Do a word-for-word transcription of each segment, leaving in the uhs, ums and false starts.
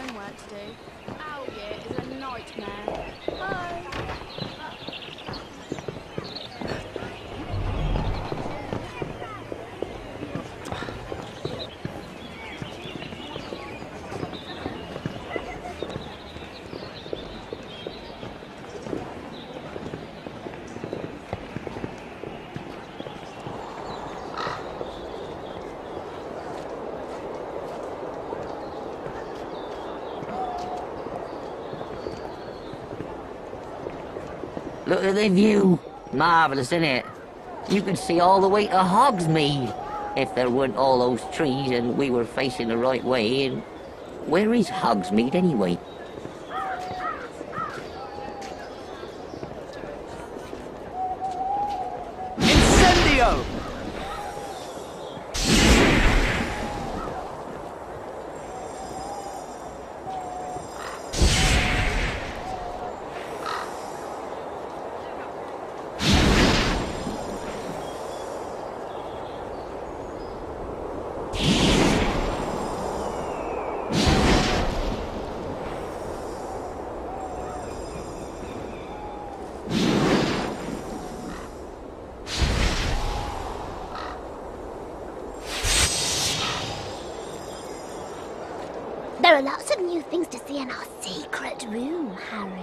homework to do. Our year is a nightmare. Bye. Look at the view. Marvellous, isn't it? You could see all the way to Hogsmeade if there weren't all those trees and we were facing the right way. And where is Hogsmeade anyway? Incendio! There are lots of new things to see in our secret room, Harry.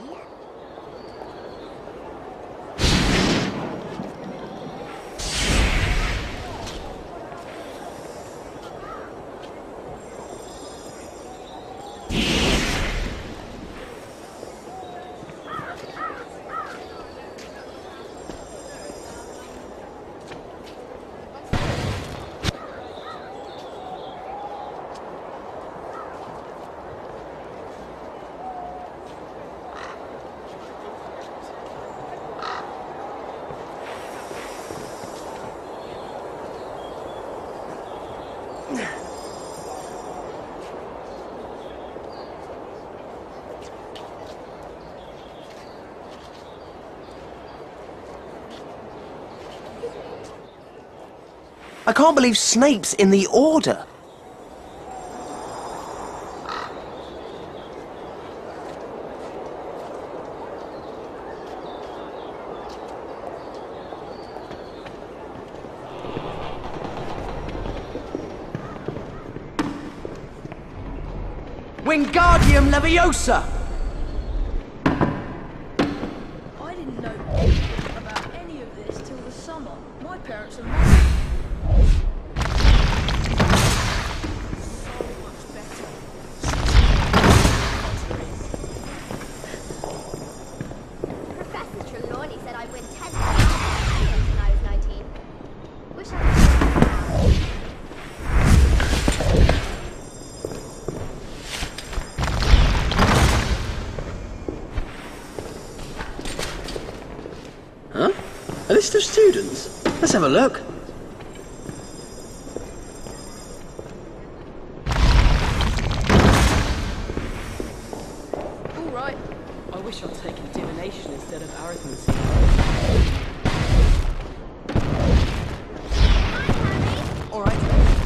I can't believe Snape's in the Order. Wingardium Leviosa! I didn't know anything about any of this till the summer. My parents are married. Huh? A list of students? Let's have a look. All right. I wish I'd taken divination instead of arithmetic. All right.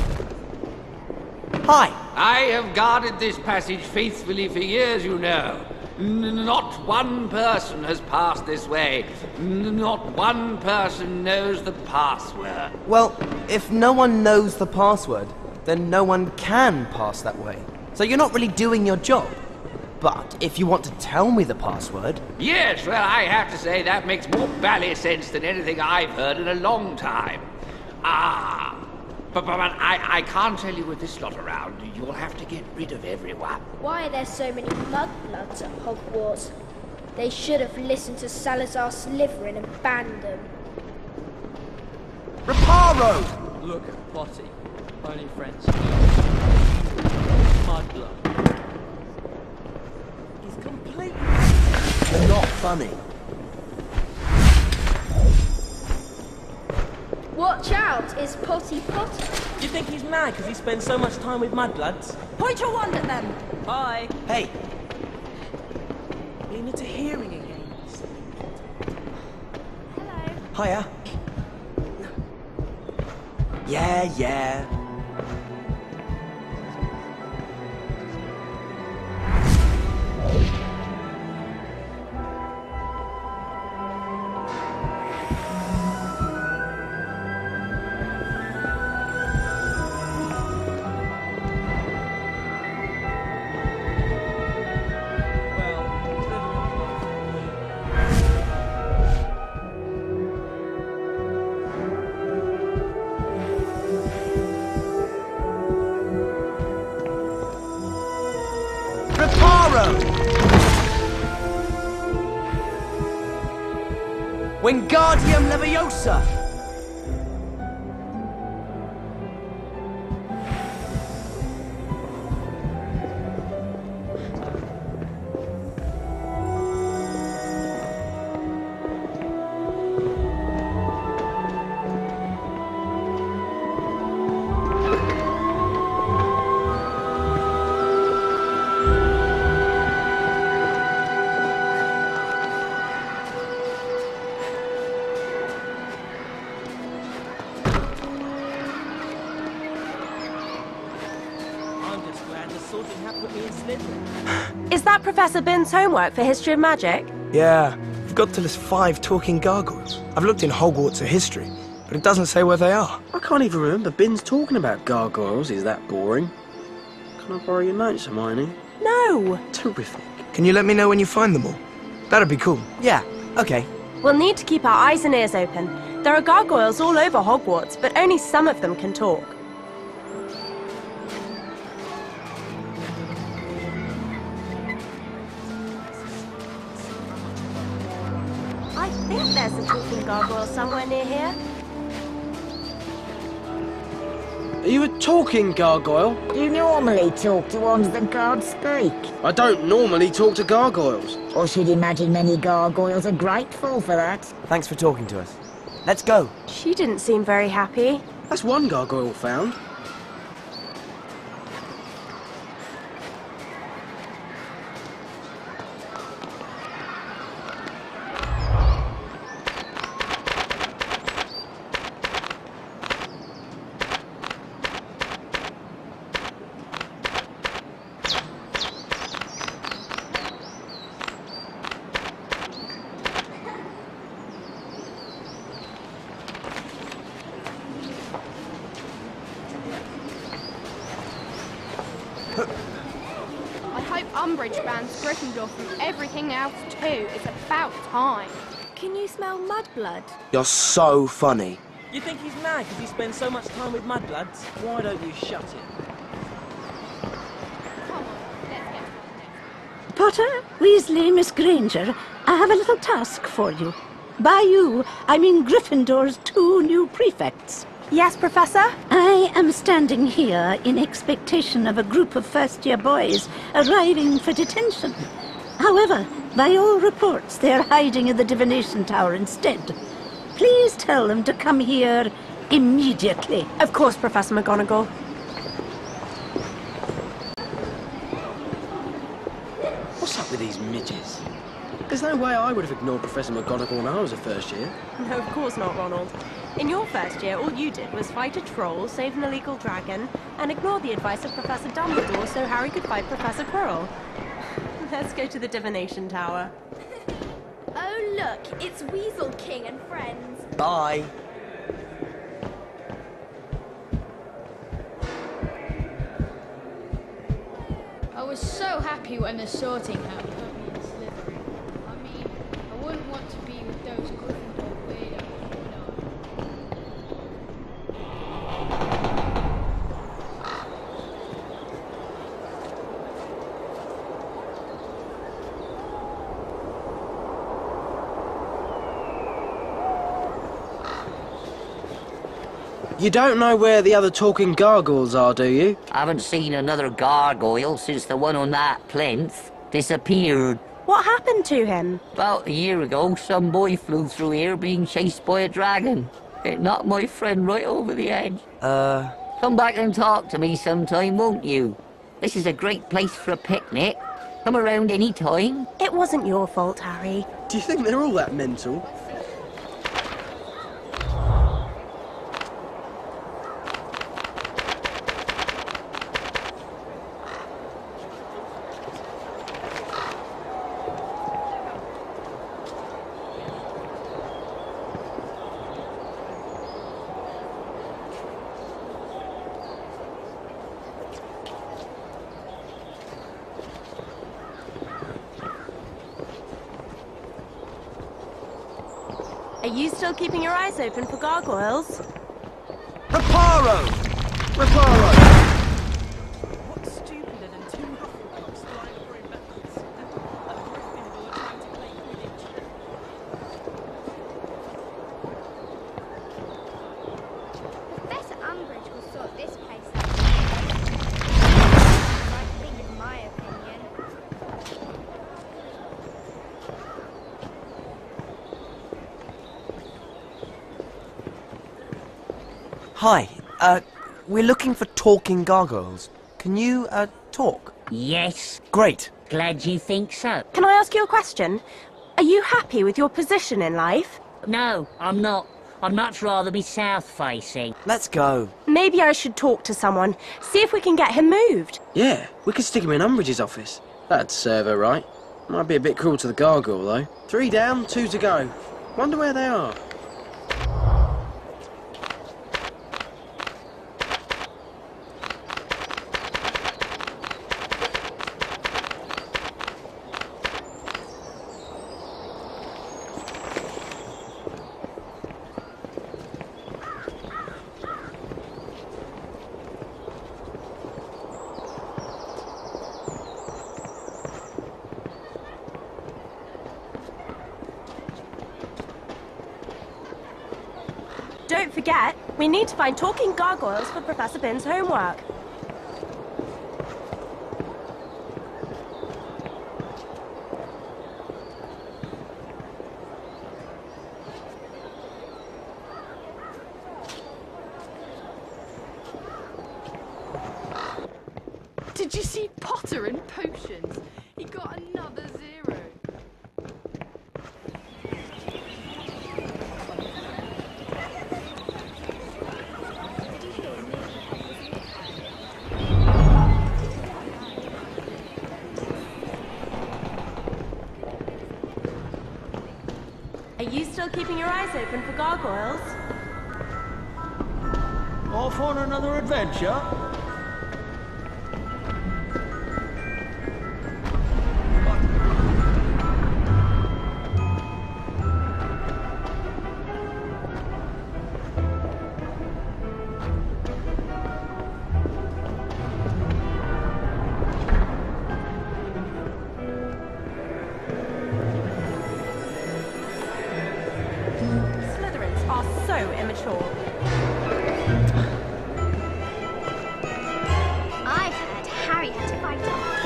Hi. I have guarded this passage faithfully for years, you know. N- not one person has passed this way. N- not one person knows the password. Well, if no one knows the password, then no one can pass that way. So you're not really doing your job. But if you want to tell me the password... Yes, well, I have to say that makes more bally sense than anything I've heard in a long time. Ah, but, but, but I, I can't tell you with this lot around. You'll have to get rid of everyone. Why are there so many mudbloods at Hogwarts? They should have listened to Salazar Slytherin and banned them. Reparo! Look at Potty. Only friends. Mudblood. He's completely... You're not funny. Watch out, it's Potty Potter. Do you think he's mad because he spends so much time with mudbloods? Point your wand at them. Hi. Hey. Lean into hearing again. Hello. Hiya. Yeah, yeah. Wingardium Leviosa! Is that Professor Bin's homework for History of Magic? Yeah, we've got to list five talking gargoyles. I've looked in Hogwarts at history, but it doesn't say where they are. I can't even remember Bin's talking about gargoyles. Is that boring? Can I borrow your notes, Hermione? No! Terrific. Can you let me know when you find them all? That'd be cool. Yeah, okay. We'll need to keep our eyes and ears open. There are gargoyles all over Hogwarts, but only some of them can talk. I think there's a talking gargoyle somewhere near here. Are you a talking gargoyle? Do you normally talk to ones that can't speak? I don't normally talk to gargoyles. Or should imagine many gargoyles are grateful for that. Thanks for talking to us. Let's go. She didn't seem very happy. That's one gargoyle found. I hope Umbridge bans Gryffindor from everything else too. It's about time. Can you smell mudblood? You're so funny. You think he's mad because he spends so much time with mudbloods? Why don't you shut him? Come on, let's get to it. Potter, Weasley, Miss Granger, I have a little task for you. By you, I mean Gryffindor's two new prefects. Yes, Professor? I am standing here in expectation of a group of first-year boys arriving for detention. However, by all reports, they are hiding in the divination tower instead. Please tell them to come here immediately. Of course, Professor McGonagall. What's up with these midgets? There's no way I would have ignored Professor McGonagall when I was a first year. No, of course not, Ronald. In your first year, all you did was fight a troll, save an illegal dragon, and ignore the advice of Professor Dumbledore so Harry could fight Professor Quirrell. Let's go to the divination tower. Oh look, it's Weasel King and friends. Bye. I was so happy when the sorting hat put me in Slytherin. I mean, I wouldn't want to be with those Gryffindor weirdos, would I? You don't know where the other talking gargoyles are, do you? I haven't seen another gargoyle since the one on that plinth disappeared. What happened to him? About a year ago, some boy flew through here being chased by a dragon. It knocked my friend right over the edge. Uh... Come back and talk to me sometime, won't you? This is a great place for a picnic. Come around any time. It wasn't your fault, Harry. Do you think they're all that mental? Are you still keeping your eyes open for gargoyles? Reparo! Reparo! What's stupider than two Hufflepuffs flying through backwards? A Gryffindor trying to play Quidditch. Hi, uh, we're looking for talking gargoyles. Can you, uh, talk? Yes. Great. Glad you think so. Can I ask you a question? Are you happy with your position in life? No, I'm not. I'd much rather be south-facing. Let's go. Maybe I should talk to someone, see if we can get him moved. Yeah, we could stick him in Umbridge's office. That'd serve her right. Might be a bit cruel to the gargoyle, though. Three down, two to go. Wonder where they are. Don't forget, we need to find talking gargoyles for Professor Binns' homework. Did you see Potter in potions? He got another zero. Are you still keeping your eyes open for gargoyles? Off on another adventure? Slytherins are so immature. I heard Harry had to fight off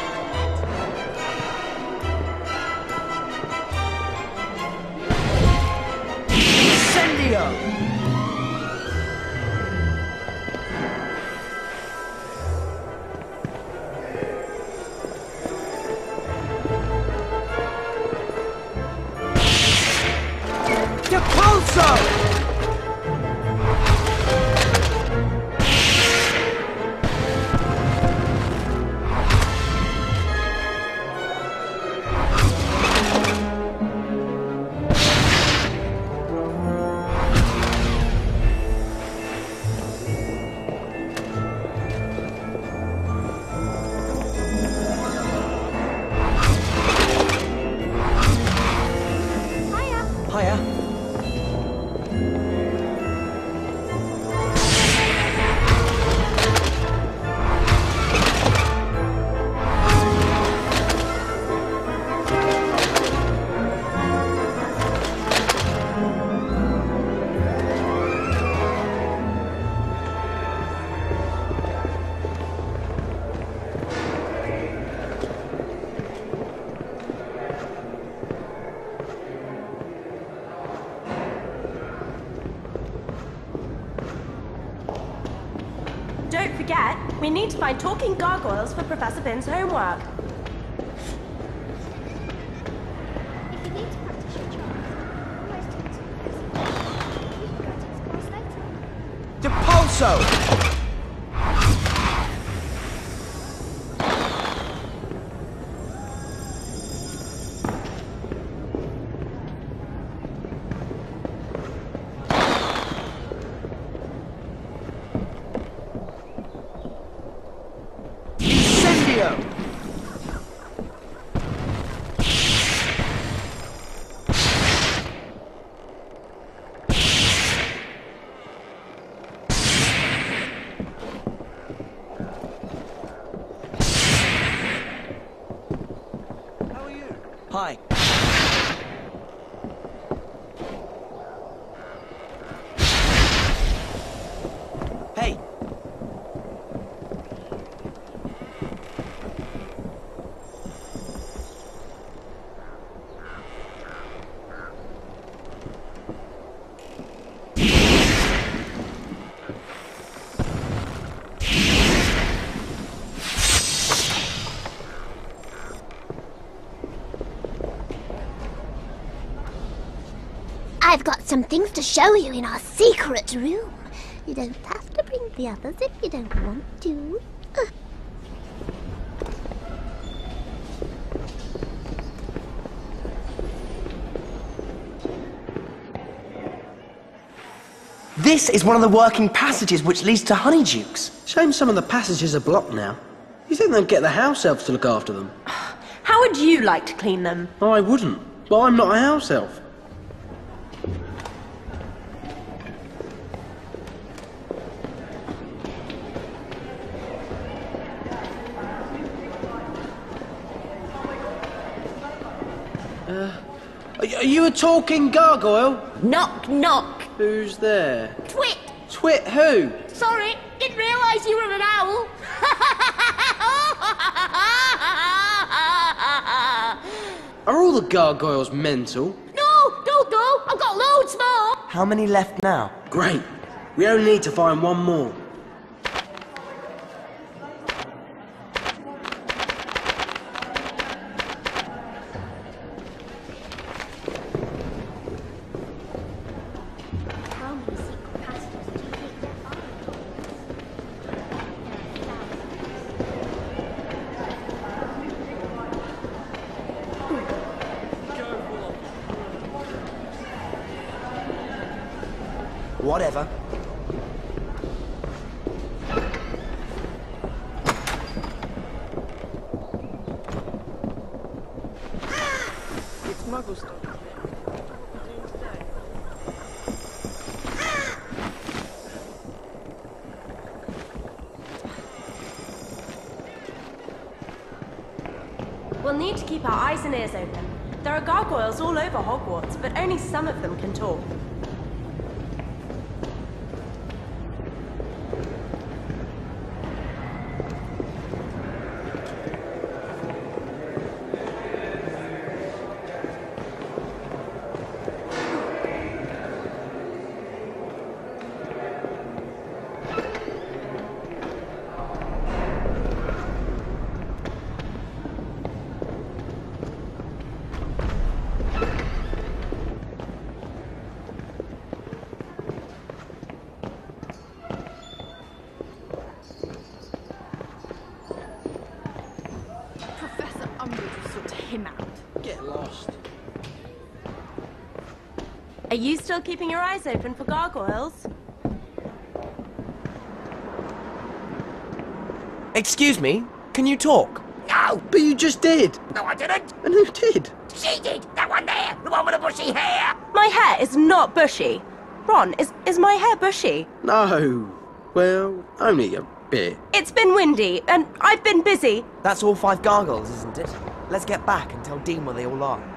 Incendio! Don't forget, we need to find talking gargoyles for Professor Binns' homework. If you need to practice your jobs, most students you can go to this course later. Depulso! Hi. Hey. some things to show you in our secret room. You don't have to bring the others if you don't want to. This is one of the working passages which leads to Honeydukes. Shame some of the passages are blocked now. You think they'd get the house elves to look after them? How would you like to clean them? I wouldn't, but I'm not a house elf. Uh, are, are you a talking gargoyle? Knock, knock. Who's there? Twit. Twit who? Sorry, didn't realise you were an owl. Are all the gargoyles mental? No, don't go. I've got loads more. How many left now? Great. We only need to find one more. How many secret passages do you think there are? Whatever. It's Muggle stuff. We'll need to keep our eyes and ears open. There are gargoyles all over Hogwarts, but only some of them can talk. Professor Umbridge will sort him out. Get lost. Are you still keeping your eyes open for gargoyles? Excuse me, can you talk? No! But you just did. No, I didn't! And who did? She did! That one there! The one with the bushy hair! My hair is not bushy. Ron, is, is my hair bushy? No. Well, only a bit. It's been windy, and I've been busy. That's all five gargoyles, isn't it? Let's get back and tell Dean where they all are.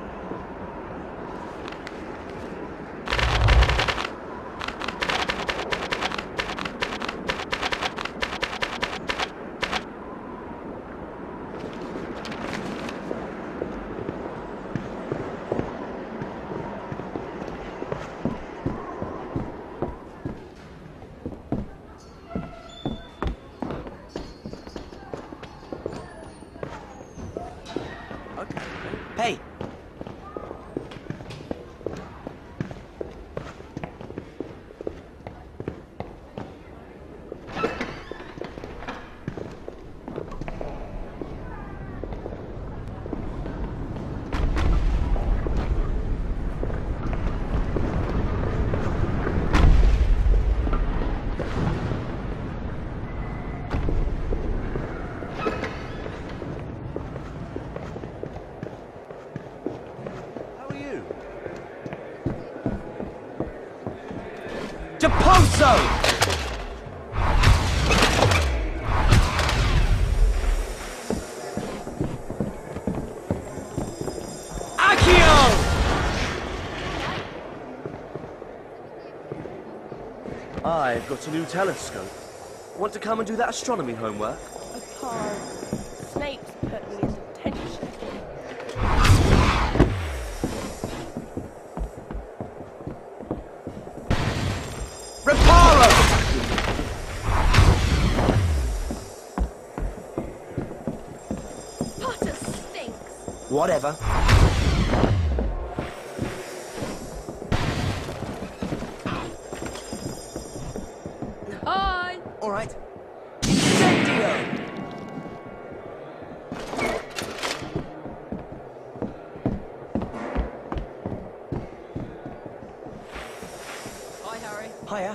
Hey! Deposo! Accio! I've got a new telescope. Want to come and do that astronomy homework? I can't. Snape's put me as attention. Reparo! Potter stinks. Whatever. All right. Incendio! Hi, Harry. Hiya.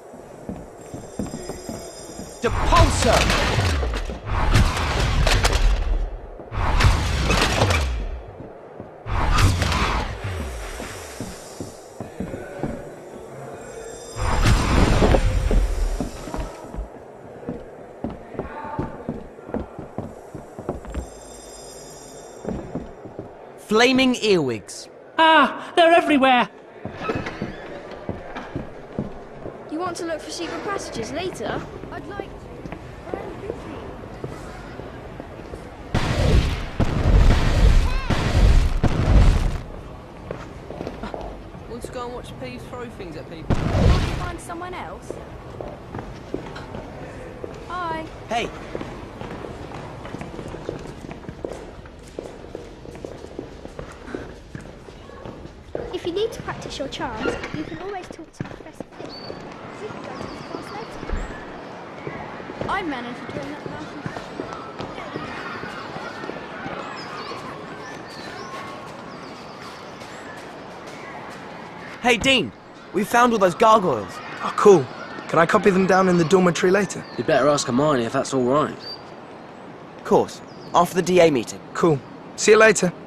Depulso! Flaming earwigs. Ah, they're everywhere. You want to look for secret passages later? I'd like to. but I'm busy. Want to go and watch Peeves throw things at people? Can't you find someone else? Hi. Hey. If you need to practice your charms, you can always talk to Professor Finn. You can go to his class later. I managed to turn that last. Hey, Dean. We found all those gargoyles. Oh, cool. Can I copy them down in the dormitory later? You'd better ask Hermione if that's all right. Of course. After the D A meeting. Cool. See you later.